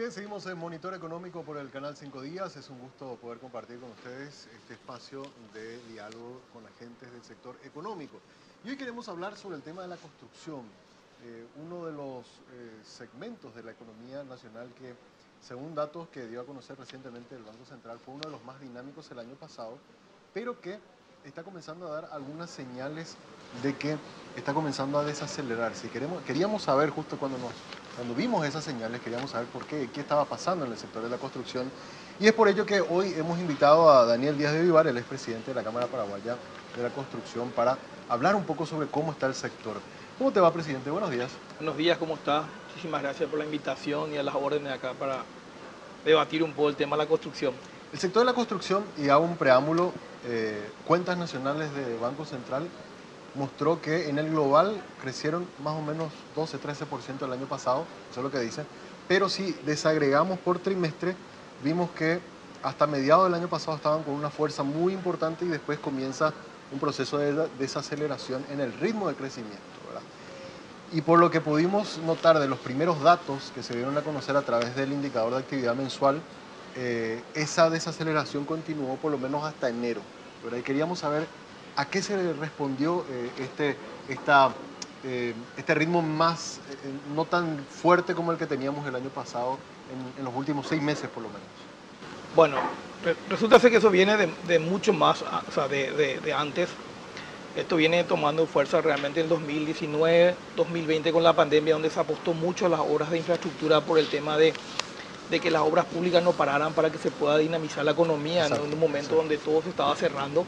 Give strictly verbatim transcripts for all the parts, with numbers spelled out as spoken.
bien, seguimos en Monitor Económico por el canal Cinco Días. Es un gusto poder compartir con ustedes este espacio de diálogo con agentes del sector económico. Y hoy queremos hablar sobre el tema de la construcción, eh, uno de los eh, segmentos de la economía nacional que, según datos que dio a conocer recientemente el Banco Central, fue uno de los más dinámicos el año pasado, pero que está comenzando a dar algunas señales de que está comenzando a desacelerarse. Queremos, queríamos saber, justo cuando, nos, cuando vimos esas señales, queríamos saber por qué, qué estaba pasando en el sector de la construcción. Y es por ello que hoy hemos invitado a Daniel Díaz de Vivar, el expresidente de la Cámara Paraguaya de la Construcción, para hablar un poco sobre cómo está el sector. ¿Cómo te va, presidente? Buenos días. Buenos días, ¿cómo está? Muchísimas gracias por la invitación y a las órdenes acá para debatir un poco el tema de la construcción. El sector de la construcción, y hago un preámbulo, eh, cuentas nacionales de Banco Central mostró que en el global crecieron más o menos doce, trece por ciento el año pasado, eso es lo que dice, pero si desagregamos por trimestre, vimos que hasta mediados del año pasado estaban con una fuerza muy importante y después comienza un proceso de desaceleración en el ritmo de crecimiento, ¿verdad? Y por lo que pudimos notar de los primeros datos que se dieron a conocer a través del indicador de actividad mensual, eh, esa desaceleración continuó por lo menos hasta enero, ¿verdad? Y queríamos saber a qué se respondió eh, este, esta, eh, este ritmo más, eh, no tan fuerte como el que teníamos el año pasado, en, en los últimos seis meses por lo menos. Bueno, re resulta ser que eso viene de, de mucho más, o sea, de, de, de antes. Esto viene tomando fuerza realmente en dos mil diecinueve, dos mil veinte con la pandemia, donde se apostó mucho a las obras de infraestructura por el tema de, de que las obras públicas no pararan para que se pueda dinamizar la economía. Exacto, en un momento exacto. donde todo se estaba cerrando,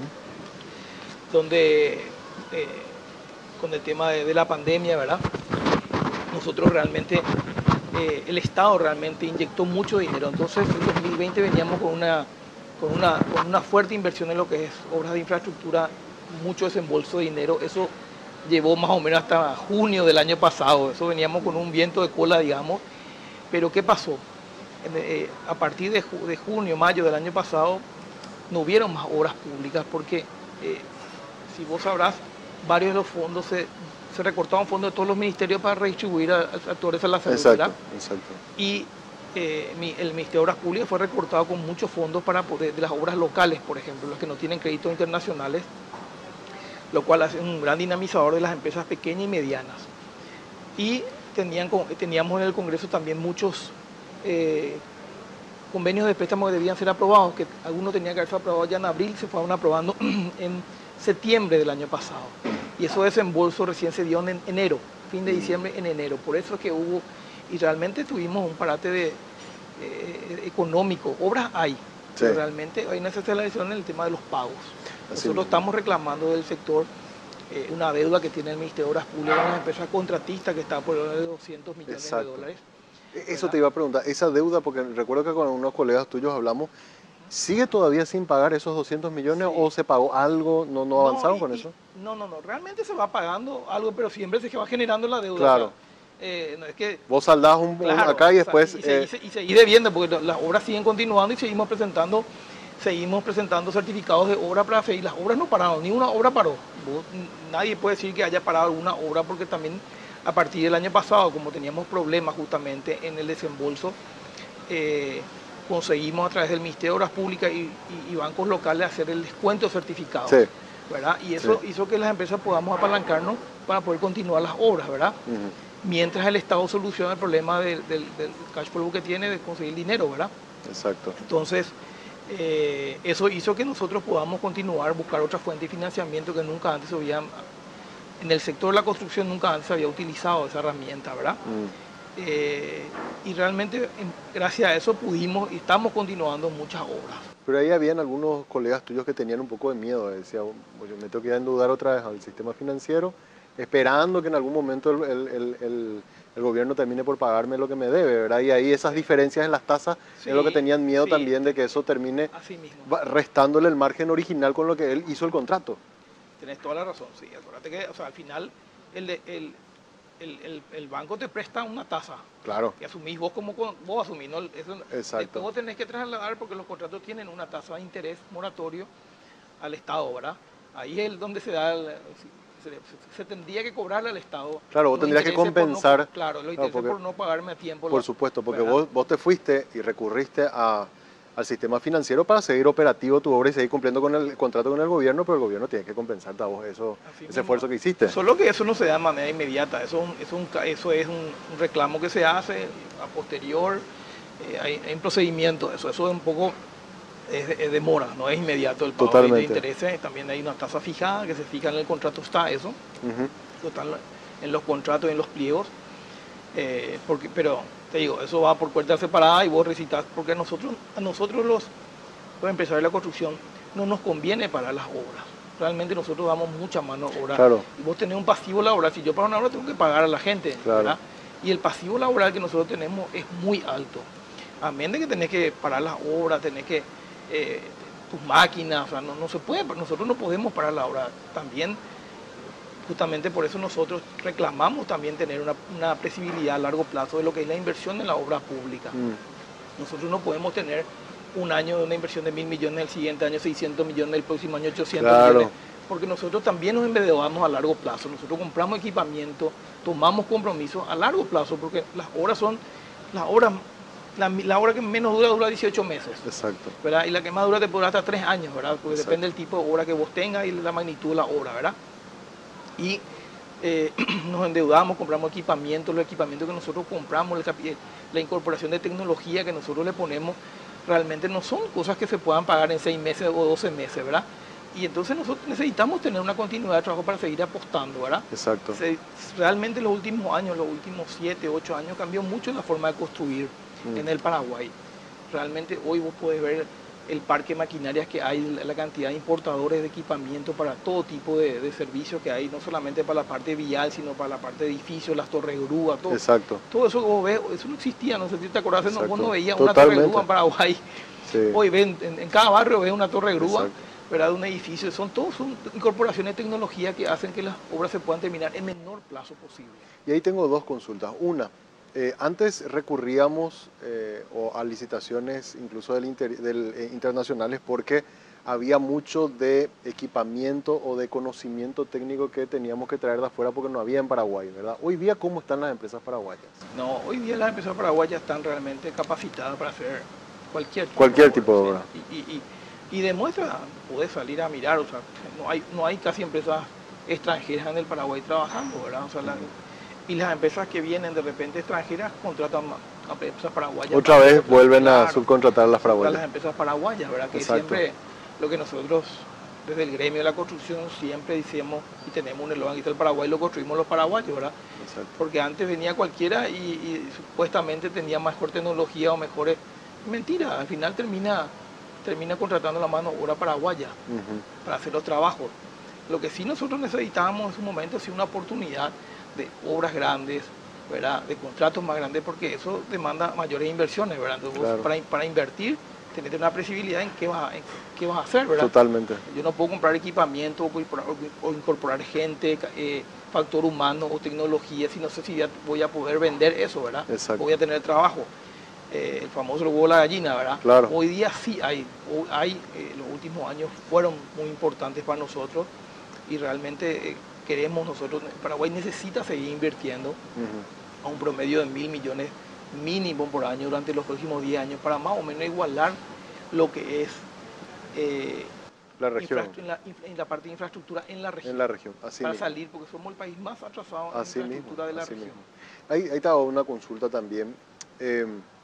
uh-huh. donde eh, con el tema de, de la pandemia, ¿verdad? Nosotros realmente, eh, el Estado realmente inyectó mucho dinero. Entonces en dos mil veinte veníamos con una, con, una, con una fuerte inversión en lo que es obras de infraestructura, mucho desembolso de dinero. Eso llevó más o menos hasta junio del año pasado. Eso veníamos con un viento de cola, digamos. Pero ¿qué pasó? Eh, a partir de, de junio, mayo del año pasado, no hubieron más obras públicas porque, eh, si vos sabrás, varios de los fondos se, se recortaban fondos de todos los ministerios para redistribuir a, a actores a la salud. Exacto, exacto. Y eh, mi, el Ministerio de Obras Públicas fue recortado con muchos fondos para poder, de las obras locales, por ejemplo, las que no tienen créditos internacionales, lo cual hace un gran dinamizador de las empresas pequeñas y medianas. Y tenían, teníamos en el Congreso también muchos eh, convenios de préstamo que debían ser aprobados, que algunos tenían que haberse aprobado ya en abril, se fueron aprobando en septiembre del año pasado. Y esos desembolsos recién se dio en enero, fin de diciembre en enero. Por eso es que hubo, y realmente tuvimos un parate de, eh, económico. Obras hay, sí. Pero realmente hay una desaceleración en el tema de los pagos. Nosotros Así estamos reclamando del sector eh, una deuda que tiene el Ministerio de Obras Públicas con las empresas contratistas que está por de doscientos millones Exacto. de dólares. Eso ¿verdad? Te iba a preguntar, esa deuda, porque recuerdo que con unos colegas tuyos hablamos, ¿sigue todavía sin pagar esos doscientos millones sí. o se pagó algo? ¿No, no avanzaron no, y, con eso? Y, no, no, no, realmente se va pagando algo, pero siempre se va generando la deuda. Claro. O sea, eh, no, es que, vos saldás un, claro, un acá y después... O sea, y, se, y, se, y seguís debiendo, porque las obras siguen continuando y seguimos presentando... Seguimos presentando certificados de obra para fe y las obras no pararon, ni una obra paró. Vos, nadie puede decir que haya parado alguna obra porque también a partir del año pasado, como teníamos problemas justamente en el desembolso, eh, conseguimos a través del Ministerio de Obras Públicas y, y, y bancos locales hacer el descuento de certificados. Sí. ¿Verdad? Y eso sí. hizo que las empresas podamos apalancarnos para poder continuar las obras, ¿verdad? Uh-huh. Mientras el Estado soluciona el problema del, del, del cash flow que tiene de conseguir dinero, ¿verdad? Exacto. Entonces, Eh, eso hizo que nosotros podamos continuar, buscar otra fuente de financiamiento que nunca antes había, en el sector de la construcción nunca antes se había utilizado esa herramienta, ¿verdad? Mm. Eh, y realmente gracias a eso pudimos y estamos continuando muchas obras. Pero ahí habían algunos colegas tuyos que tenían un poco de miedo, decía, oye, me tengo que endeudar otra vez al sistema financiero, esperando que en algún momento el, el, el, el, el gobierno termine por pagarme lo que me debe, ¿verdad? Y ahí esas diferencias en las tasas sí, es lo que tenían miedo sí, también de que eso termine restándole el margen original con lo que él hizo el contrato. Tenés toda la razón, sí. Acuérdate que o sea, al final el, el, el, el, el banco te presta una tasa. Claro. Que asumís vos como vos asumís, ¿no? Eso, Exacto. Vos tenés que trasladar porque los contratos tienen una tasa de interés moratorio al Estado, ¿verdad? Ahí es donde se da el, se, se, se tendría que cobrarle al Estado. Claro, vos tendrías que compensar. No, claro, lo claro, porque, por no pagarme a tiempo. Por la, supuesto, porque vos, vos te fuiste y recurriste a, al sistema financiero para seguir operativo tu obra y seguir cumpliendo con el contrato con el gobierno, pero el gobierno tiene que compensarte a vos eso, ese mismo, esfuerzo que hiciste. Solo que eso no se da de manera inmediata, eso, eso, un, eso es un, un reclamo que se hace a posterior, eh, hay, hay un procedimiento, eso, eso es un poco... Es, es demora, no es inmediato el pago de intereses, también hay una tasa fijada que se fija en el contrato, está eso, uh-huh. Está en los contratos y en los pliegos, eh, porque, pero te digo, eso va por cuenta separada y vos recitas, porque a nosotros, a nosotros los, los empresarios de la construcción no nos conviene parar las obras, realmente nosotros damos mucha mano obra, claro. Y vos tenés un pasivo laboral, si yo paro una obra tengo que pagar a la gente, claro. ¿Verdad? Y el pasivo laboral que nosotros tenemos es muy alto, amén de que tenés que parar las obras, tenés que Eh, tus máquinas, o sea, no, no se puede, nosotros no podemos parar la obra. También, justamente por eso nosotros reclamamos también tener una, una previsibilidad a largo plazo de lo que es la inversión en la obra pública. Mm. Nosotros no podemos tener un año de una inversión de mil millones, el siguiente año seiscientos millones, el próximo año ochocientos claro. millones, porque nosotros también nos endeudamos a largo plazo. Nosotros compramos equipamiento, tomamos compromisos a largo plazo, porque las obras son las obras La, la obra que menos dura dura dieciocho meses. Exacto. ¿Verdad? Y la que más dura te puede durar hasta tres años, ¿verdad? Porque Exacto. Depende del tipo de obra que vos tengas y la magnitud de la obra, ¿verdad? Y eh, nos endeudamos, compramos equipamiento, los equipamientos que nosotros compramos, el, la incorporación de tecnología que nosotros le ponemos, realmente no son cosas que se puedan pagar en seis meses o doce meses, ¿verdad? Y entonces nosotros necesitamos tener una continuidad de trabajo para seguir apostando, ¿verdad? Exacto. Se, realmente en los últimos años, los últimos siete, ocho años, cambió mucho la forma de construir en el Paraguay. Realmente hoy vos podés ver el parque de maquinarias que hay, la cantidad de importadores de equipamiento para todo tipo de, de servicios que hay, no solamente para la parte vial, sino para la parte de edificios, las torres grúa, todo. Exacto. Todo eso que vos ves, eso no existía, no sé si te acordás, no, vos no veías una torre grúa en Paraguay. Sí. Hoy ven, en, en cada barrio ves una torre grúa, ¿verdad? Un edificio, son todos son incorporaciones de tecnología que hacen que las obras se puedan terminar en menor plazo posible. Y ahí tengo dos consultas. Una, Eh, antes recurríamos eh, o a licitaciones incluso del, inter, del eh, internacionales porque había mucho de equipamiento o de conocimiento técnico que teníamos que traer de afuera porque no había en Paraguay, ¿verdad? Hoy día, ¿cómo están las empresas paraguayas? No, hoy día las empresas paraguayas están realmente capacitadas para hacer cualquier tipo cualquier de tipo de obra. Y, y, y, y demuestra, puedes salir a mirar, o sea, no hay, no hay casi empresas extranjeras en el Paraguay trabajando, ¿verdad? O sea, la, y las empresas que vienen de repente extranjeras contratan a empresas paraguayas. Otra para vez vuelven claro, a subcontratar a las paraguayas. A las empresas paraguayas, ¿verdad? Que Exacto. Siempre lo que nosotros, desde el gremio de la construcción, siempre decimos y tenemos un eslogan, el Paraguay lo construimos los paraguayos, ¿verdad? Exacto. Porque antes venía cualquiera y, y supuestamente tenía mejor tecnología o mejores... Mentira, al final termina, termina contratando la mano obra paraguaya uh-huh. para hacer los trabajos. Lo que sí nosotros necesitábamos en su momento es una oportunidad de obras grandes, ¿verdad? De contratos más grandes, porque eso demanda mayores inversiones, ¿verdad? Entonces, claro. para, para invertir, tenés una previsibilidad en qué, vas, en qué vas a hacer, ¿verdad? Totalmente. Yo no puedo comprar equipamiento o incorporar, o incorporar gente, eh, factor humano o tecnología, si no sé si ya voy a poder vender eso, ¿verdad? Exacto. Voy a tener trabajo. Eh, el famoso huevo de la gallina, ¿verdad? Claro. Hoy día sí hay, hay eh, los últimos años fueron muy importantes para nosotros y realmente... Eh, queremos nosotros, Paraguay necesita seguir invirtiendo uh-huh. a un promedio de mil millones mínimo por año durante los próximos diez años para más o menos igualar lo que es eh, la región. En la, en la parte de infraestructura en la región. En la región, así Para mismo. salir, porque somos el país más atrasado así en la infraestructura mismo, de la así región. Mismo. Ahí, ahí estaba una consulta también. Eh,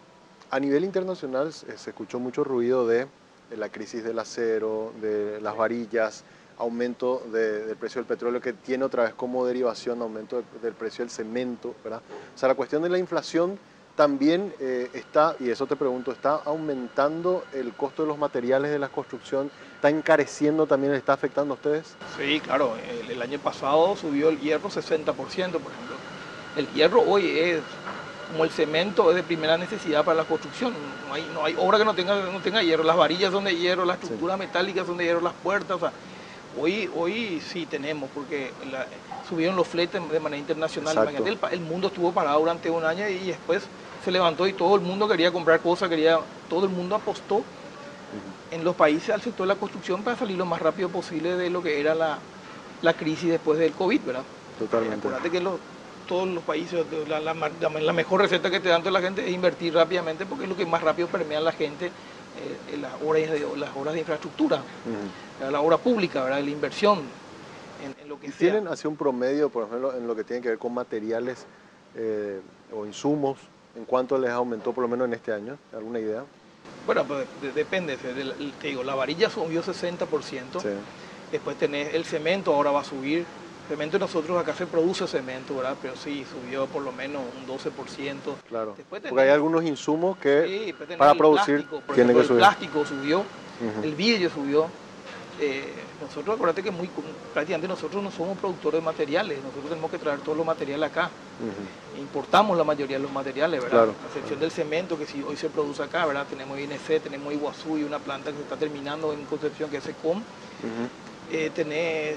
a nivel internacional se, se escuchó mucho ruido de, de la crisis del acero, de las varillas, aumento de, del precio del petróleo que tiene otra vez como derivación aumento de, del precio del cemento, ¿verdad? O sea, la cuestión de la inflación también eh, está, y eso te pregunto, ¿está aumentando el costo de los materiales de la construcción? ¿Está encareciendo también, le está afectando a ustedes? Sí, claro, el, el año pasado subió el hierro sesenta por ciento, por ejemplo. El hierro hoy es, como el cemento, es de primera necesidad para la construcción. No hay, no hay obra que no tenga, no tenga hierro. Las varillas son de hierro, las estructuras sí. metálicas son de hierro, las puertas, o sea, Hoy, hoy sí tenemos, porque la, subieron los fletes de manera internacional. El, el mundo estuvo parado durante un año y después se levantó y todo el mundo quería comprar cosas, quería, todo el mundo apostó uh-huh. en los países al sector de la construcción para salir lo más rápido posible de lo que era la, la crisis después del COVID, ¿verdad? Totalmente. Acuérdate que los, todos los países, la, la, la, la mejor receta que te dan toda la gente es invertir rápidamente porque es lo que más rápido permea a la gente eh, en las, horas de, las horas de infraestructura, uh-huh. la obra pública, ¿verdad? La inversión en, en lo que ¿Y sea. ¿Tienen así un promedio, por ejemplo, en lo que tiene que ver con materiales eh, o insumos, en cuánto les aumentó por lo menos en este año? ¿Alguna idea? Bueno, pues de, depende, te digo, la varilla subió sesenta por ciento, sí. Después tenés el cemento, ahora va a subir. Cemento nosotros acá se produce cemento, ¿verdad? Pero sí, subió por lo menos un doce por ciento. Claro, después tenés, porque hay algunos insumos que sí, para producir plástico, por tienen ejemplo, que subir. El plástico subió, uh-huh. El vidrio subió. Eh, nosotros, acuérdate que muy, prácticamente nosotros no somos productores de materiales, nosotros tenemos que traer todos los materiales acá. Uh-huh. Importamos la mayoría de los materiales, ¿verdad? Claro. A excepción del cemento, que sí, hoy se produce acá, ¿verdad? Tenemos I N C, tenemos Iguazú y una planta que se está terminando en Concepción, que es SECOM. Uh-huh. eh, tenés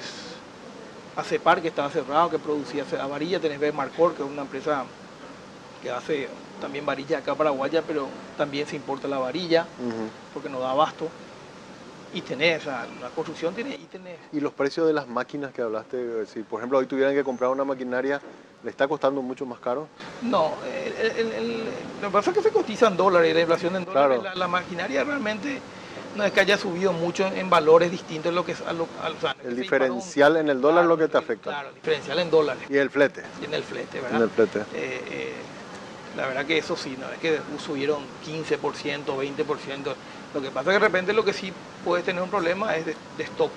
Acepar, que estaba cerrado, que producía varilla. Tenés Bemarcor, que es una empresa que hace también varilla acá paraguaya, pero también se importa la varilla, uh-huh. porque no da abasto. Y tenés, o sea, la construcción tiene, y tenés... ¿Y los precios de las máquinas que hablaste? Si, por ejemplo, hoy tuvieran que comprar una maquinaria, ¿le está costando mucho más caro? No, el, el, el, lo que pasa es que se cotizan dólares, la inflación en dólares, claro. la, la maquinaria realmente no es que haya subido mucho en valores distintos. Lo que es, a lo, a, o sea, el diferencial un, en el dólar, claro, es lo que te afecta. Claro, el diferencial en dólares. Y el flete. Y en el flete, ¿verdad? En el flete. Eh, eh, la verdad que eso sí, no es que subieron quince por ciento, veinte por ciento. Lo que pasa es que de repente lo que sí puedes tener un problema es de, de stock.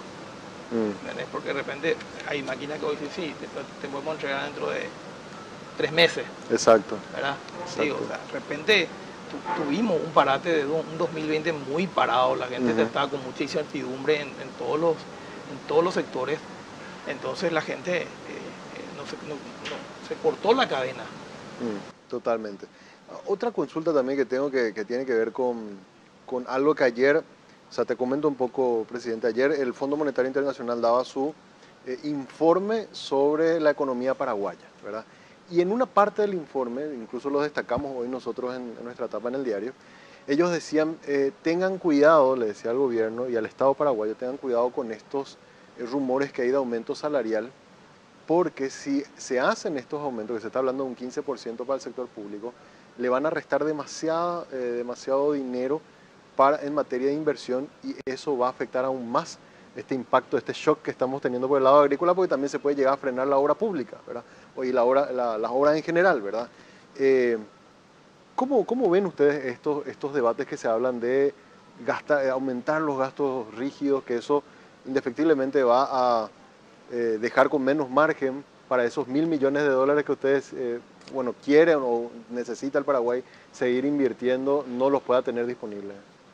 Mm. Porque de repente hay máquinas que hoy sí, sí, te, te podemos entregar dentro de tres meses. Exacto. ¿Verdad? Exacto. Sí, o sea, de repente tu, tuvimos un parate de un dos mil veinte muy parado, la gente uh-huh. estaba con mucha incertidumbre en, en, todos los, en todos los sectores. Entonces la gente eh, no, se, no, no, se cortó la cadena. Mm, totalmente. Otra consulta también que tengo que, que tiene que ver con, con algo que ayer, o sea, te comento un poco, presidente, ayer el Fondo Monetario Internacional daba su eh, informe sobre la economía paraguaya, ¿verdad? Y en una parte del informe, incluso lo destacamos hoy nosotros en, en nuestra etapa en el diario, ellos decían, eh, tengan cuidado, le decía al gobierno y al Estado paraguayo, tengan cuidado con estos eh, rumores que hay de aumento salarial, porque si se hacen estos aumentos, que se está hablando de un quince por ciento para el sector público, le van a restar demasiado, eh, demasiado dinero para, en materia de inversión, y eso va a afectar aún más este impacto, este shock que estamos teniendo por el lado agrícola, porque también se puede llegar a frenar la obra pública, ¿verdad? Y la obra, la, las obras en general, ¿verdad? Eh, ¿cómo, ¿Cómo ven ustedes estos, estos debates que se hablan de gastar, aumentar los gastos rígidos, que eso indefectiblemente va a eh, dejar con menos margen para esos mil millones de dólares que ustedes eh, bueno, quieren o necesita el Paraguay seguir invirtiendo, no los pueda tener disponibles?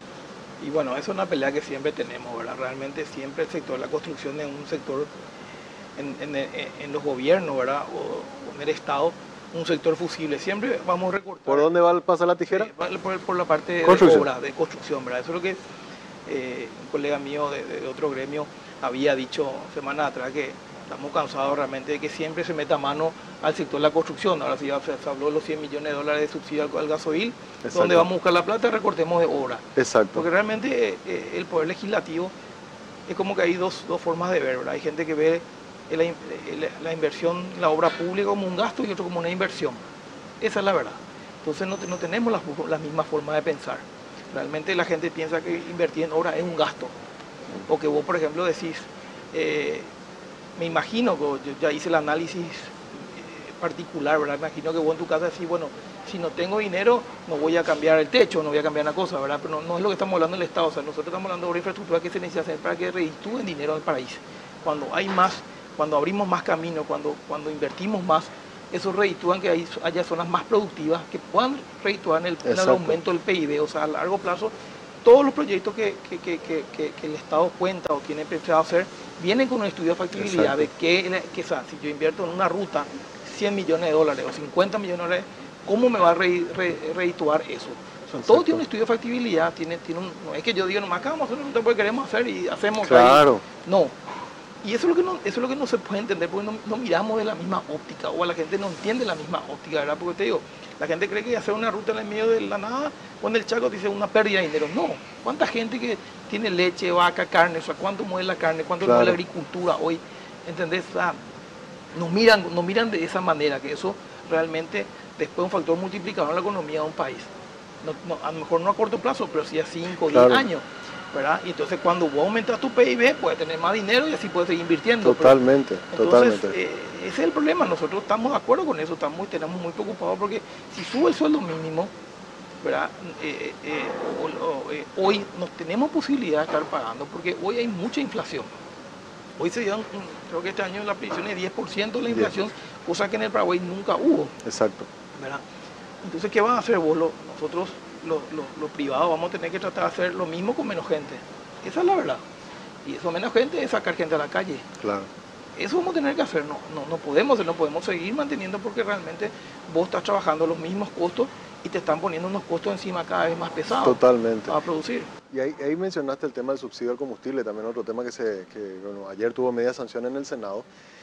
Y bueno, eso es una pelea que siempre tenemos, ¿verdad? Realmente siempre el sector de la construcción es un sector, en, en, en los gobiernos, ¿verdad? O, o en el Estado, un sector fusible. Siempre vamos a recortar. ¿Por dónde va pasa la tijera? Eh, por, por la parte de obra, de construcción, ¿verdad? Eso es lo que eh, un colega mío de, de otro gremio había dicho semanas atrás, que estamos cansados realmente de que siempre se meta mano al sector de la construcción. Ahora sí se, se habló de los cien millones de dólares de subsidio al, al gasoil. Exacto. Donde vamos a buscar la plata, recortemos de obra. Exacto. Porque realmente eh, el poder legislativo es como que hay dos, dos formas de ver, ¿verdad? Hay gente que ve la, la, la inversión, la obra pública como un gasto y otro como una inversión. Esa es la verdad. Entonces no, no tenemos la, la misma forma de pensar. Realmente la gente piensa que invertir en obra es un gasto. O que vos, por ejemplo, decís, eh, me imagino que yo ya hice el análisis particular, ¿verdad? Me imagino que vos en tu casa decís, bueno, si no tengo dinero, no voy a cambiar el techo, no voy a cambiar una cosa, ¿verdad? Pero no, no es lo que estamos hablando del Estado. O sea, nosotros estamos hablando de una infraestructura que se necesita hacer para que reditúen dinero al país. Cuando hay más, cuando abrimos más caminos, cuando, cuando invertimos más, eso reditúan que hay, haya zonas más productivas que puedan redituar en el, en el aumento del P I B. O sea, a largo plazo, todos los proyectos que, que, que, que, que, que el Estado cuenta o tiene pensado hacer, vienen con un estudio de factibilidad. Exacto. De que, que o sea, si yo invierto en una ruta cien millones de dólares o cincuenta millones de dólares, ¿cómo me va a re, re, redituar eso? O sea, todo tiene un estudio de factibilidad, tiene, tiene un, no es que yo diga nomás, acá vamos a hacer una ruta porque queremos hacer y hacemos. Claro. Ahí. No. Y eso es lo que no, eso es lo que no se puede entender, porque no, no miramos de la misma óptica, o a la gente no entiende la misma óptica, ¿verdad? Porque te digo, la gente cree que hacer una ruta en el medio de la nada, o en el Chaco, dice una pérdida de dinero. No. ¿Cuánta gente que tiene leche, vaca, carne? O sea, ¿cuánto mueve la carne? ¿Cuánto claro. mueve la agricultura hoy? ¿entendés? O sea, nos miran, nos miran de esa manera, que eso realmente después es un factor multiplicador en la economía de un país. No, no, a lo mejor no a corto plazo, pero sí a cinco o diez años. ¿Verdad? Y entonces cuando vos aumentas tu P I B, puedes tener más dinero y así puedes seguir invirtiendo. Totalmente, pero, totalmente. Entonces, eh, ese es el problema. Nosotros estamos de acuerdo con eso, estamos, tenemos muy preocupados porque si sube el sueldo mínimo, ¿verdad? Eh, eh, o, o, eh, hoy no tenemos posibilidad de estar pagando porque hoy hay mucha inflación. Hoy se dio, creo que este año la previsión es diez por ciento de la inflación, diez. Cosa que en el Paraguay nunca hubo. Exacto. ¿Verdad? Entonces, ¿qué van a hacer vos? Lo, nosotros, los lo, lo privados, vamos a tener que tratar de hacer lo mismo con menos gente. Esa es la verdad. Y eso menos gente es sacar gente a la calle. Claro. Eso vamos a tener que hacer. No, no, no podemos, no podemos seguir manteniendo porque realmente vos estás trabajando los mismos costos y te están poniendo unos costos encima cada vez más pesados. Totalmente. Para producir. Y ahí, ahí mencionaste el tema del subsidio al combustible, también otro tema que, se, que bueno, ayer tuvo media sanción en el Senado.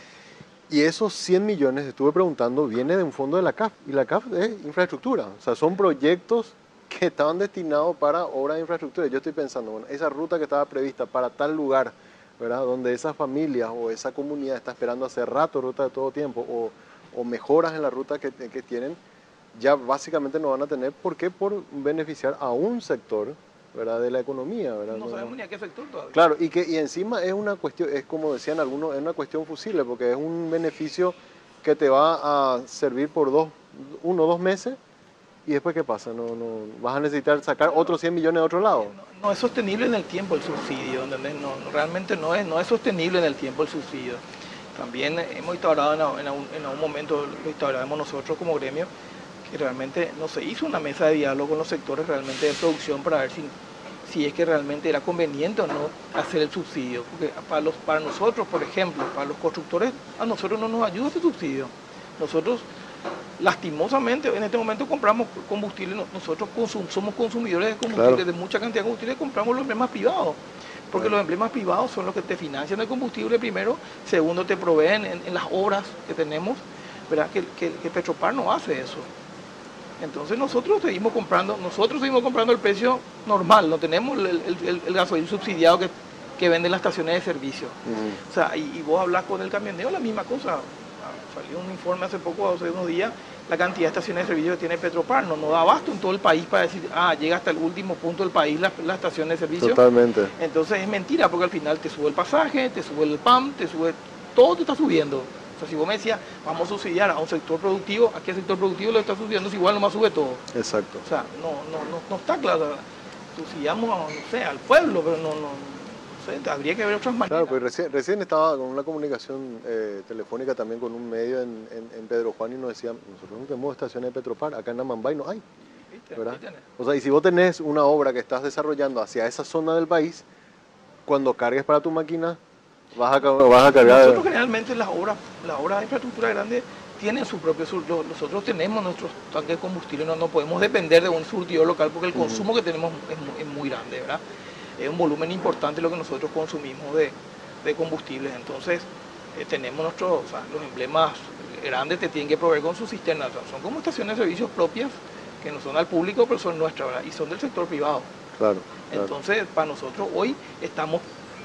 Y esos cien millones, estuve preguntando, viene de un fondo de la C A F. Y la C A F es infraestructura. O sea, son proyectos que estaban destinados para obras de infraestructura. Yo estoy pensando, bueno, esa ruta que estaba prevista para tal lugar, ¿verdad? Donde esas familias o esa comunidad está esperando hace rato ruta de todo tiempo o, o mejoras en la ruta que, que tienen, ya básicamente no van a tener. ¿Por qué? Por beneficiar a un sector, ¿verdad? De la economía, ¿verdad? No sabemos ni a qué sector todavía. Claro, y, que, y encima es una cuestión, es como decían algunos, es una cuestión fusible, porque es un beneficio que te va a servir por dos, uno o dos meses, y después ¿qué pasa? No, no, vas a necesitar sacar otros cien millones de otro lado. No, no es sostenible en el tiempo el subsidio, ¿entendés? No, realmente no es, no es sostenible en el tiempo el subsidio. También hemos instaurado en, en, un, en un momento, lo instauramos nosotros como gremio, que realmente no se hizo una mesa de diálogo con los sectores realmente de producción para ver si, si es que realmente era conveniente o no hacer el subsidio. Porque para, los, para nosotros, por ejemplo, para los constructores, a nosotros no nos ayuda este subsidio. Nosotros, lastimosamente, en este momento compramos combustible, nosotros consum, somos consumidores de combustible, claro, de mucha cantidad de combustible, compramos los emblemas privados. Porque los emblemas privados son los que te financian el combustible primero, segundo te proveen en, en las obras que tenemos, ¿verdad? Que, que, que Petropar no hace eso. Entonces nosotros seguimos comprando, nosotros seguimos comprando el precio normal, no tenemos el, el, el gasoil subsidiado que, que venden las estaciones de servicio. Uh-huh. O sea, y, y vos hablas con el camionero, la misma cosa. Salió un informe hace poco, hace unos días, la cantidad de estaciones de servicio que tiene Petropar, no, no da abasto en todo el país para decir, ah, llega hasta el último punto del país la, la estación de servicio. Totalmente. Entonces es mentira, porque al final te sube el pasaje, te sube el P A M, te sube, todo te está subiendo. O sea, si vos me decías, vamos a subsidiar a un sector productivo, ¿a qué sector productivo lo está subsidiando? Si igual nomás sube todo. Exacto. O sea, no, no, no, no está claro. Subsidiamos, no sé, al pueblo, pero no, no, no sé, habría que ver otras maneras. Claro, pues recién, recién estaba con una comunicación eh, telefónica también con un medio en, en, en Pedro Juan y nos decían, nosotros no tenemos estaciones de Petropar, acá en Amambay no hay. ¿Viste? ¿Verdad? O sea, y si vos tenés una obra que estás desarrollando hacia esa zona del país, cuando cargues para tu máquina, vas a, vas a cargar... Nosotros generalmente las obras, las obras de infraestructura grande tienen su propio surtidor. Nosotros tenemos nuestros tanques de combustible, no, no podemos depender de un surtidor local porque el consumo uh-huh. que tenemos es muy, es muy grande, ¿verdad? Es un volumen importante lo que nosotros consumimos de, de combustibles. Entonces, eh, tenemos nuestros, o sea, los emblemas grandes te tienen que proveer con sus cisternas. O sea, son como estaciones de servicios propias que no son al público, pero son nuestras, ¿verdad? Y son del sector privado. Claro, claro. Entonces, para nosotros hoy estamos,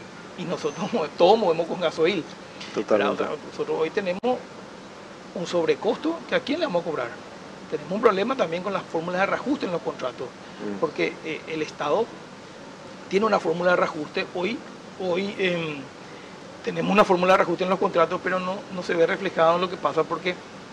y nosotros todos movemos con gasoil. Totalmente. O sea, nosotros hoy tenemos un sobrecosto que a quién le vamos a cobrar. Tenemos un problema también con las fórmulas de reajuste en los contratos, mm. porque eh, el Estado tiene una fórmula de reajuste. Hoy, hoy eh, tenemos una fórmula de reajuste en los contratos, pero no, no se ve reflejado en lo que pasa porque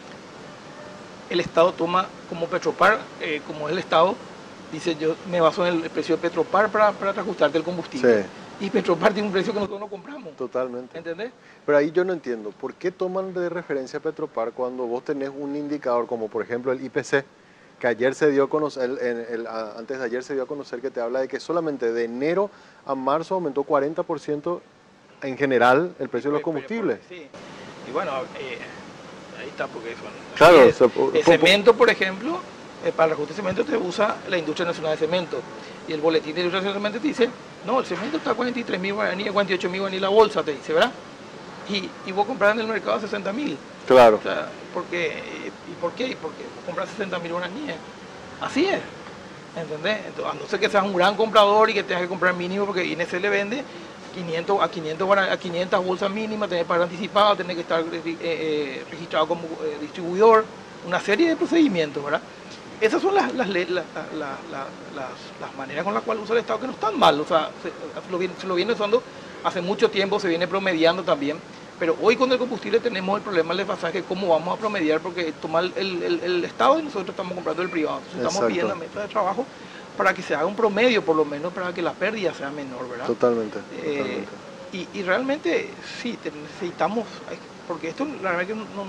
el Estado toma como Petropar, eh, como es el Estado, dice yo me baso en el precio de Petropar para, para reajustarte el combustible. Sí. Y Petropar tiene un precio que nosotros no compramos. Totalmente. ¿Entendés? Pero ahí yo no entiendo, ¿por qué toman de referencia a Petropar cuando vos tenés un indicador como por ejemplo el I P C, que ayer se dio a conocer, el, el, el, antes de ayer se dio a conocer que te habla de que solamente de enero a marzo aumentó cuarenta por ciento en general el precio de los combustibles? Sí, y bueno, eh, ahí está porque eso. Claro, el, o sea, el cemento, por ejemplo, eh, para el reajuste de cemento te usa la Industria Nacional de Cemento. Y el boletín de la Industria Nacional de Cemento te dice, no, el cemento está a cuarenta y tres mil guaraníes, cuarenta y ocho mil guaraníes la bolsa, te dice, ¿verdad? Y, y vos compras en el mercado a sesenta mil. Claro. O sea, ¿por qué? ¿Y por qué? ¿Y por qué? Vos compras sesenta mil guaraníes. Así es. ¿Entendés? Entonces, a no ser que seas un gran comprador y que tengas que comprar mínimo porque I N C le vende, quinientos, a, quinientos, bara- a quinientas bolsas mínimas, tener pago anticipado, tener que estar eh, eh, registrado como eh, distribuidor, una serie de procedimientos, ¿verdad? Esas son las, las, le- la- la- la- las, las maneras con las cuales usa el Estado, que no están mal, o sea, se, se lo, viene, se lo viene usando hace mucho tiempo, se viene promediando también, pero hoy con el combustible tenemos el problema del desfasaje, cómo vamos a promediar, porque toma el, el, el Estado y nosotros estamos comprando el privado, entonces estamos Exacto. pidiendo a mesa de trabajo para que se haga un promedio, por lo menos para que la pérdida sea menor, ¿verdad? Totalmente, Eh, totalmente. y, y realmente sí, te- necesitamos, porque esto la verdad que no, no,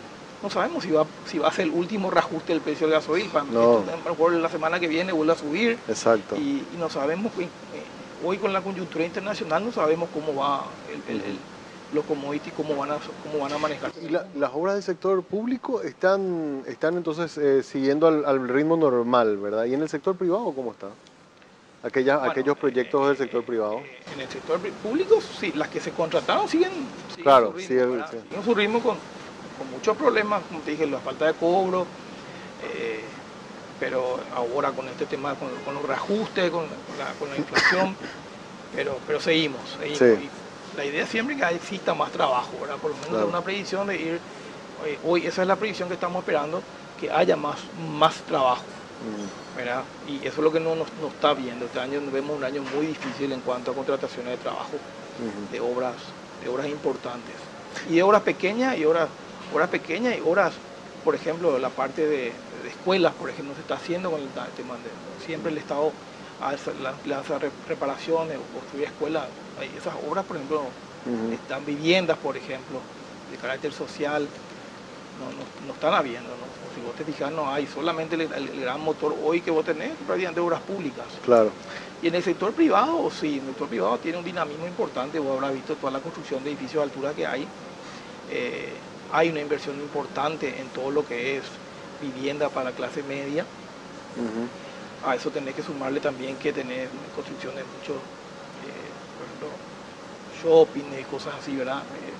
no sabemos si va, si va a ser el último reajuste del precio del gasoil. Para No. esto, a lo mejor la semana que viene vuelve a subir. Exacto. Y, y no sabemos, eh, hoy con la coyuntura internacional no sabemos cómo va el, el, el, los commodities, cómo van a, cómo van a manejar. ¿Y la, las obras del sector público están, están entonces eh, siguiendo al, al ritmo normal, verdad? ¿Y en el sector privado cómo está? Aquella, Bueno, aquellos proyectos eh, del sector privado. eh, en el sector público, sí, las que se contrataron siguen, siguen Claro, su ritmo, sigue- ¿verdad? sí. Siguen su ritmo con, con muchos problemas, como te dije, la falta de cobro, eh, pero ahora con este tema, con, con los reajustes, con la, con la inflación, pero, pero seguimos, seguimos. Sí. Y la idea siempre es que exista más trabajo, ¿verdad? Por lo menos Claro. una previsión de ir, eh, hoy esa es la previsión que estamos esperando, que haya más, más trabajo. Mm, ¿Verdad? Y eso es lo que no nos, nos está viendo. Este año vemos un año muy difícil en cuanto a contrataciones de trabajo, ujú. de obras, de obras importantes. Y de obras pequeñas y obras, obras pequeñas y obras, por ejemplo, la parte de, de escuelas, por ejemplo, se está haciendo con el tema de, siempre el Estado hace, hace reparaciones o construye escuelas. Hay esas obras, por ejemplo, Ujú. están viviendas, por ejemplo, de carácter social. No, no, no están habiendo, ¿no? Si vos te fijas, no hay, solamente el, el- el gran motor hoy que vos tenés prácticamente obras públicas. Claro. Y en el sector privado, sí, en el sector privado tiene un dinamismo importante, vos habrás visto toda la construcción de edificios de altura que hay. Eh, hay una inversión importante en todo lo que es vivienda para la clase media. Ujú. A eso tenés que sumarle también que tenés construcción de muchos, eh, por ejemplo, shopping y cosas así, ¿verdad? Eh,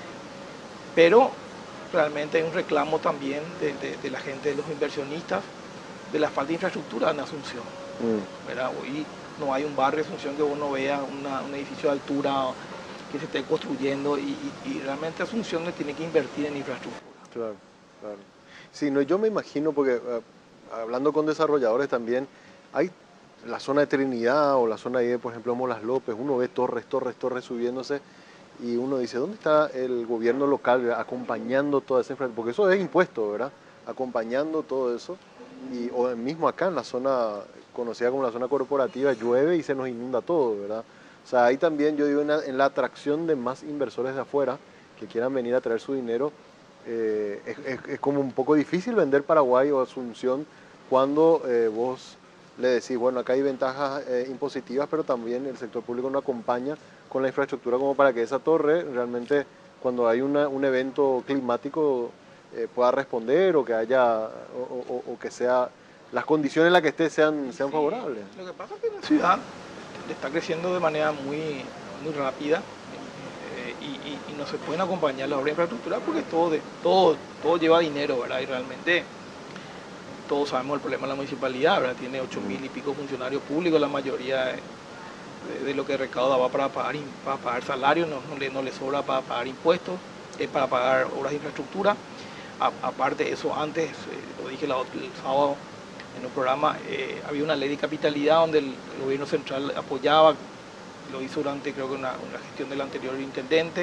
pero realmente hay un reclamo también de, de, de la gente, de los inversionistas, de la falta de infraestructura en Asunción, Mm, ¿verdad? Hoy no hay un barrio de Asunción que vos no veas una- un edificio de altura que se esté construyendo y, y- y realmente Asunción le tiene que invertir en infraestructura. claro, claro. Sí, no, yo me imagino, porque eh, hablando con desarrolladores también, hay la zona de Trinidad o la zona ahí de, por ejemplo, Molas López, uno ve torres, torres, torres subiéndose y uno dice, ¿dónde está el gobierno local, verdad, acompañando toda esa infraestructura? Porque eso es impuesto, ¿verdad? Acompañando todo eso. Y, o mismo acá en la zona conocida como la zona corporativa, llueve y se nos inunda todo, ¿verdad? O sea, ahí también yo digo en la, en la atracción de más inversores de afuera que quieran venir a traer su dinero, eh, es, es- es como un poco difícil vender Paraguay o Asunción cuando eh, vos le decís, bueno, acá hay ventajas eh, impositivas, pero también el sector público no acompaña con la infraestructura como para que esa torre realmente, cuando hay una, un evento climático, eh, pueda responder o que haya, o, o- o que sea, las condiciones en las que esté sean, sean Sí, favorables. lo que pasa es que la ciudad está creciendo de manera muy, muy rápida eh, y, y- y no se pueden acompañar las obras de infraestructura porque todo, de- todo, todo lleva dinero, ¿verdad? Y realmente todos sabemos el problema de la municipalidad, ¿verdad? Tiene ocho mil y pico funcionarios públicos, la mayoría de, de lo que recauda va para pagar, in- para pagar salarios, no, no le, no le sobra para pagar impuestos, es para pagar obras de infraestructura. A- aparte de eso, antes, eh, lo dije la ot- el sábado en un programa, eh, había una ley de capitalidad donde el, el gobierno central apoyaba, lo hizo durante creo que una, una gestión del anterior intendente,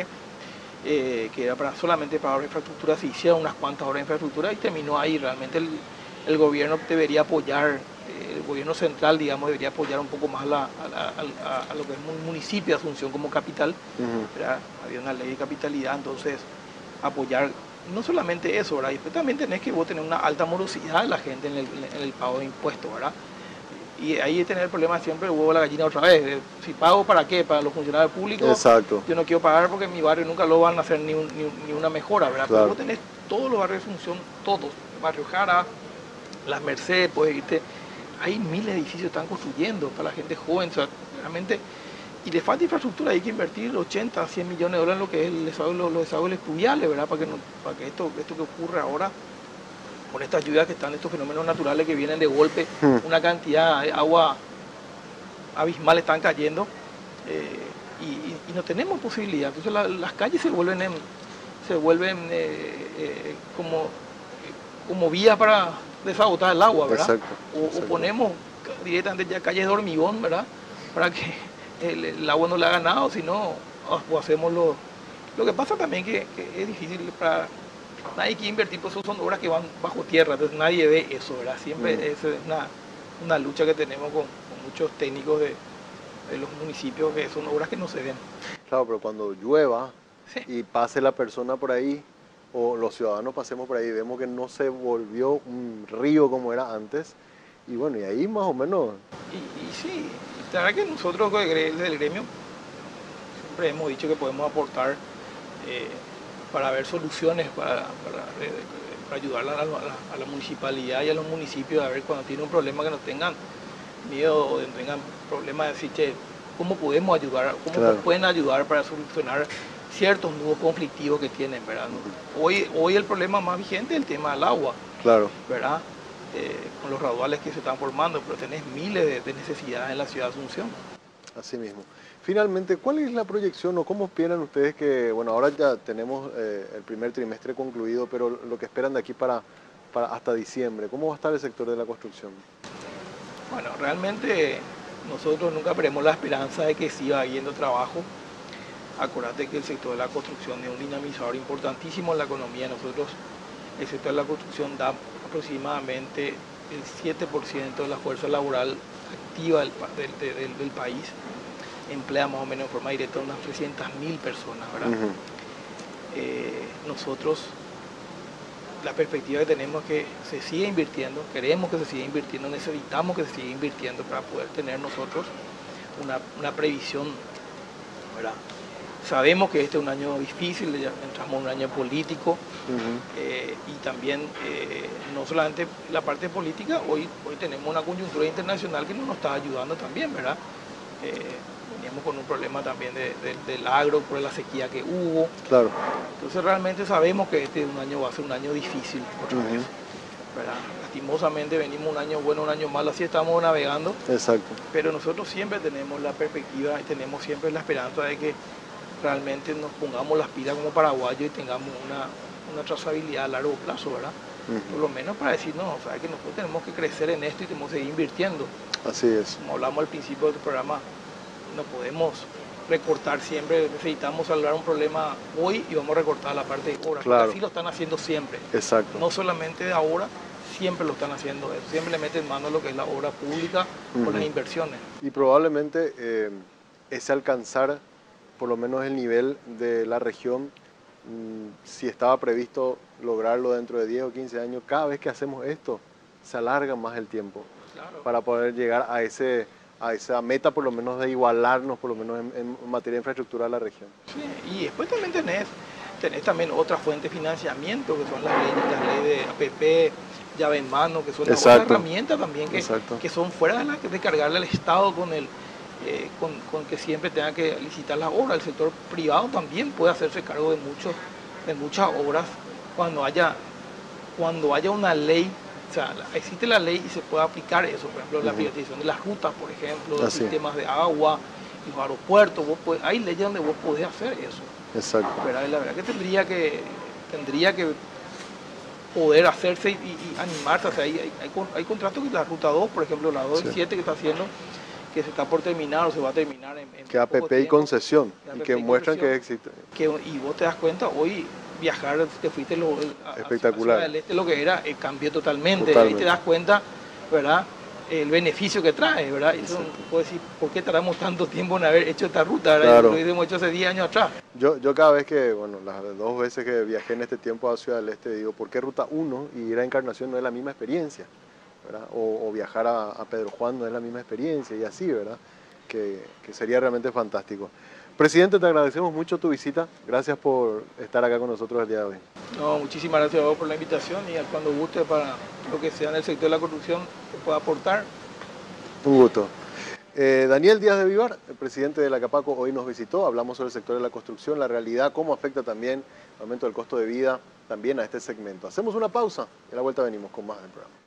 eh, que era para, solamente para obras de infraestructura, se hicieron unas cuantas obras de infraestructura y terminó ahí. Realmente el, el gobierno debería apoyar, eh, el gobierno central, digamos, debería apoyar un poco más la- a, la- a- a lo que es el municipio de Asunción como capital. Ujú. ¿Verdad? Había una ley de capitalidad, entonces apoyar no solamente eso, ¿verdad? Y después también tenés que vos tener una alta morosidad de la gente en el, en el pago de impuestos, ¿verdad? Y ahí tener el problema siempre el huevo a la gallina otra vez. eh, Si pago, ¿para qué? Para los funcionarios públicos. Exacto. Yo no quiero pagar porque en mi barrio nunca lo van a hacer ni, un- ni, un- ni una mejora, ¿verdad? Claro. Pero vos tenés todos los barrios de Asunción, todos. El barrio Jara, Las Mercedes, puedes irte. Hay miles de edificios que están construyendo para la gente joven, o sea, realmente. Y le falta infraestructura, hay que invertir ochenta, cien millones de dólares en lo que es el desagüe, los, los desagües pluviales, ¿verdad? Para que, no- para que esto, esto que ocurre ahora, con estas lluvias que están, estos fenómenos naturales que vienen de golpe, Hmm. una cantidad de agua abismal están cayendo, eh, y, y, y no tenemos posibilidad. Entonces la, las calles se vuelven, en, se vuelven eh, eh, como, como vías para desagotar el agua, ¿verdad? Exacto, O, o ponemos directamente ya calles de hormigón, ¿verdad? Para que el, el agua no le haga nada, o si no, o hacemos lo, lo que pasa también que, que es difícil para... Nadie quiere invertir, pues son obras que van bajo tierra, entonces nadie ve eso, ¿verdad? Siempre mm. es una, una lucha que tenemos con, con muchos técnicos de, de los municipios, que son obras que no se ven. Claro, pero cuando llueva sí. y pase la persona por ahí, o los ciudadanos pasemos por ahí, vemos que no se volvió un río como era antes, y bueno, y ahí más o menos... Y, y sí, la verdad que nosotros desde el gremio siempre hemos dicho que podemos aportar eh, para ver soluciones, para, para, eh, para ayudar a la, a, la, a la municipalidad y a los municipios a ver cuando tienen un problema que no tengan miedo o tengan problemas de decir, che, ¿cómo podemos ayudar? ¿Cómo claro. pueden ayudar para solucionar ciertos nudos conflictivos que tienen, ¿verdad? Hoy, hoy el problema más vigente es el tema del agua, claro. ¿verdad? Eh, con los raudales que se están formando, pero tenés miles de, de necesidades en la ciudad de Asunción. Así mismo. Finalmente, ¿cuál es la proyección o cómo esperan ustedes que, bueno, ahora ya tenemos eh, el primer trimestre concluido, pero lo que esperan de aquí para, para hasta diciembre? ¿Cómo va a estar el sector de la construcción? Bueno, realmente nosotros nunca perdemos la esperanza de que siga habiendo trabajo. Acuérdate que el sector de la construcción es un dinamizador importantísimo en la economía. Nosotros, el sector de la construcción da aproximadamente el siete por ciento de la fuerza laboral activa del, del, del, del país. Emplea más o menos en forma directa unas trescientas mil personas, ¿verdad? Uh-huh. eh, nosotros, la perspectiva que tenemos es que se siga invirtiendo, queremos que se siga invirtiendo, necesitamos que se siga invirtiendo para poder tener nosotros una, una previsión, ¿verdad? Sabemos que este es un año difícil, ya entramos en un año político, uh-huh. eh, y también eh, no solamente la parte política, hoy, hoy tenemos una coyuntura internacional que no nos está ayudando también, ¿verdad? Eh, veníamos con un problema también de, de, del agro por la sequía que hubo. Claro. Entonces realmente sabemos que este un año va a ser un año difícil otra uh-huh. vez, ¿verdad? Lastimosamente venimos un año bueno, un año malo, así estamos navegando. Exacto. Pero nosotros siempre tenemos la perspectiva y tenemos siempre la esperanza de que realmente nos pongamos las pilas como paraguayos y tengamos una, una trazabilidad a largo plazo, ¿verdad? Uh-huh. Por lo menos para decir, no, o sea, que nosotros tenemos que crecer en esto y tenemos que seguir invirtiendo. Así es. Como hablamos al principio del programa, no podemos recortar siempre, necesitamos salvar un problema hoy y vamos a recortar la parte de obra. Claro. Así lo están haciendo siempre. Exacto. No solamente de ahora, siempre lo están haciendo. Siempre le meten mano a lo que es la obra pública uh-huh. con las inversiones. Y probablemente eh, ese alcanzar por lo menos el nivel de la región, mmm, si estaba previsto lograrlo dentro de diez o quince años, cada vez que hacemos esto, se alarga más el tiempo claro. para poder llegar a, ese, a esa meta, por lo menos de igualarnos, por lo menos en, en materia de infraestructura de la región. Sí, y después también tenés, tenés también otra fuente de financiamiento, que son las leyes, las leyes de A P P, llave en mano, que son las otras herramientas también que, que son fuera de, la, de cargarle al Estado con el... Eh, con, con que siempre tenga que licitar las obras. El sector privado también puede hacerse cargo de, muchos, de muchas obras cuando haya, cuando haya una ley, o sea, existe la ley y se puede aplicar eso, por ejemplo, uh-huh. la privatización de las rutas, por ejemplo, los sistemas de agua, los aeropuertos, vos podés, hay leyes donde vos podés hacer eso. Exacto. Pero la verdad que tendría que, tendría que poder hacerse y, y animarse. O sea, hay, hay, hay, hay contratos que la ruta dos, por ejemplo, la dos y siete que está haciendo, que se está por terminar o se va a terminar en, en que A P P y concesión y que muestran que existe. Que, y vos te das cuenta, hoy viajar, te fuiste lo, a, espectacular. Del Este, lo que era, eh, cambió totalmente. totalmente. Ahí te das cuenta, ¿verdad? El beneficio que trae, ¿verdad? Y eso, puedo decir, ¿por qué tardamos tanto tiempo en haber hecho esta ruta? ¿Verdad? Claro. Lo hemos hecho hace diez años atrás. Yo, yo cada vez que, bueno, las dos veces que viajé en este tiempo a Ciudad del Este, digo, ¿por qué ruta uno y ir a Encarnación no es la misma experiencia? ¿Verdad? O, o viajar a, a Pedro Juan no es la misma experiencia y así, ¿verdad? Que, que sería realmente fantástico. Presidente, te agradecemos mucho tu visita. Gracias por estar acá con nosotros el día de hoy. No, muchísimas gracias a vos por la invitación y cuando guste para lo que sea en el sector de la construcción que pueda aportar. Un gusto. Eh, Daniel Díaz de Vivar, el presidente de la Capaco, hoy nos visitó. Hablamos sobre el sector de la construcción, la realidad, cómo afecta también el aumento del costo de vida también a este segmento. Hacemos una pausa y a la vuelta venimos con más del programa.